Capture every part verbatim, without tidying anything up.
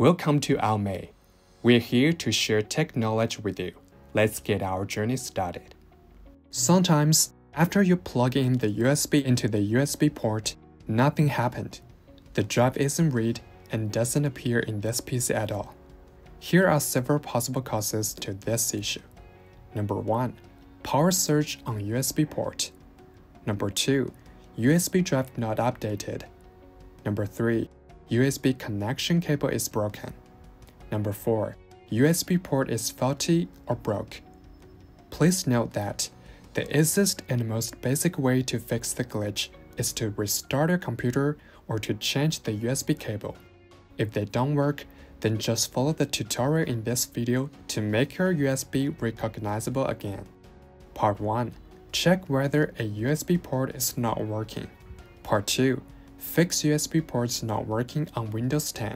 Welcome to Almay. We're here to share tech knowledge with you. Let's get our journey started. Sometimes, after you plug in the U S B into the U S B port, nothing happened. The drive isn't read and doesn't appear in this P C at all. Here are several possible causes to this issue. Number one. Power surge on U S B port. Number two. U S B drive not updated. Number three. U S B connection cable is broken. Number four. U S B port is faulty or broke. Please note that the easiest and most basic way to fix the glitch is to restart your computer or to change the U S B cable. If they don't work, then just follow the tutorial in this video to make your U S B recognizable again. Part one. Check whether a U S B port is not working. Part two. Fix U S B ports not working on Windows ten.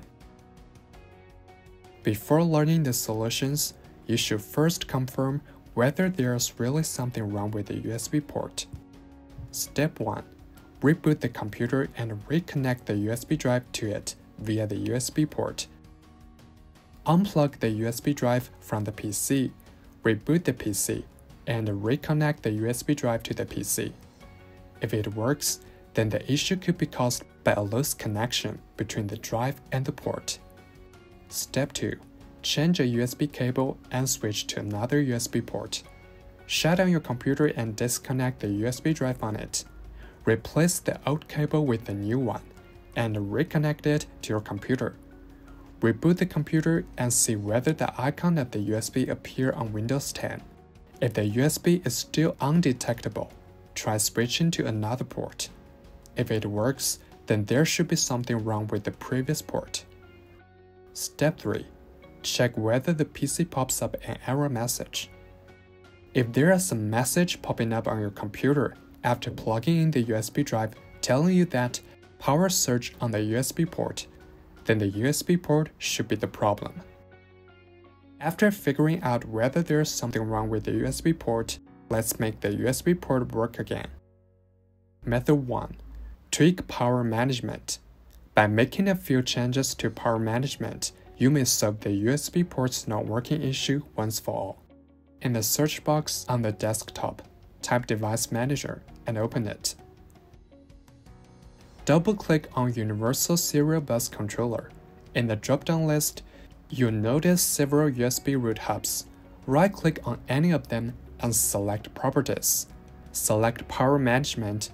Before learning the solutions, you should first confirm whether there's really something wrong with the U S B port. Step one. Reboot the computer and reconnect the U S B drive to it via the U S B port. Unplug the U S B drive from the P C, reboot the P C, and reconnect the U S B drive to the P C. If it works, then the issue could be caused by a loose connection between the drive and the port. Step two. Change a U S B cable and switch to another U S B port. Shut down your computer and disconnect the U S B drive on it. Replace the old cable with the new one, and reconnect it to your computer. Reboot the computer and see whether the icon of the U S B appears on Windows ten. If the U S B is still undetectable, try switching to another port. If it works, then there should be something wrong with the previous port. Step three. Check whether the P C pops up an error message. If there is a message popping up on your computer after plugging in the U S B drive telling you that power surge on the U S B port, then the U S B port should be the problem. After figuring out whether there's something wrong with the U S B port, let's make the U S B port work again. Method one. Tweak power management. By making a few changes to power management, you may solve the U S B port's not working issue once for all. In the search box on the desktop, type Device Manager and open it. Double-click on Universal Serial Bus Controller. In the drop-down list, you'll notice several U S B root hubs. Right-click on any of them and select Properties. Select Power Management.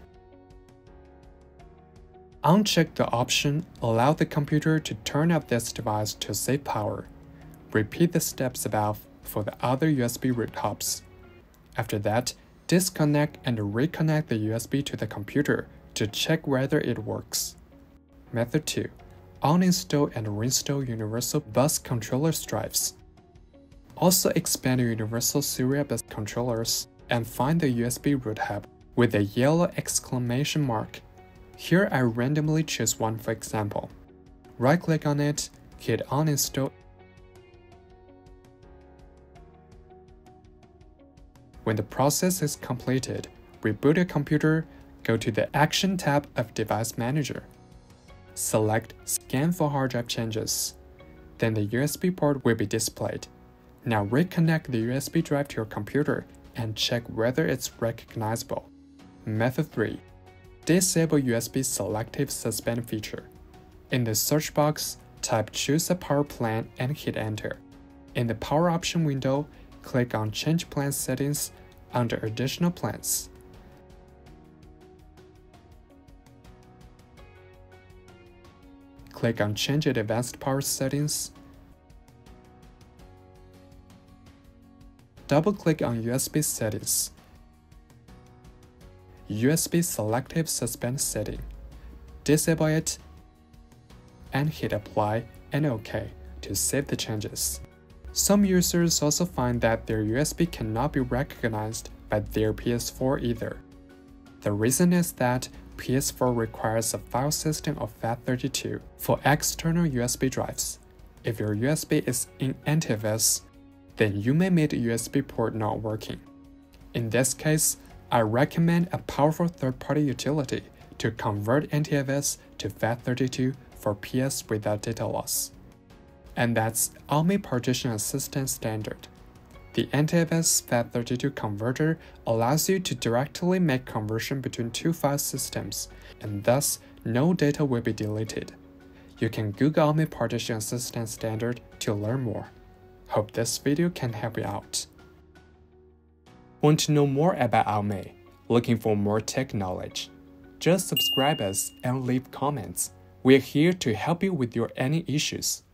Uncheck the option Allow the computer to turn off this device to save power. Repeat the steps above for the other U S B root hubs. After that, disconnect and reconnect the U S B to the computer to check whether it works. Method two. Uninstall and reinstall Universal Bus Controller drives. Also expand Universal Serial Bus Controllers and find the U S B root hub with a yellow exclamation mark. Here I randomly choose one for example. Right-click on it, hit Uninstall. When the process is completed, reboot your computer, go to the Action tab of Device Manager. Select Scan for hard drive changes. Then the U S B port will be displayed. Now reconnect the U S B drive to your computer and check whether it's recognizable. Method three. Disable U S B Selective Suspend feature. In the search box, type Choose a power plan and hit Enter. In the Power Option window, click on Change Plan Settings under Additional Plans. Click on Change Advanced Power Settings. Double-click on U S B Settings. U S B Selective Suspend setting. Disable it and hit Apply and OK to save the changes. Some users also find that their U S B cannot be recognized by their P S four either. The reason is that P S four requires a file system of FAT thirty-two for external U S B drives. If your U S B is in N T F S, then you may meet a U S B port not working. In this case, I recommend a powerful third-party utility to convert N T F S to FAT thirty-two for P S without data loss. and that's ALMI Partition Assistance Standard. The N T F S FAT thirty-two converter allows you to directly make conversion between two file systems, and thus no data will be deleted. You can Google ALMI Partition Assistance Standard to learn more. Hope this video can help you out. Want to know more about ALMI? Looking for more tech knowledge? Just subscribe us and leave comments. We're here to help you with your any issues.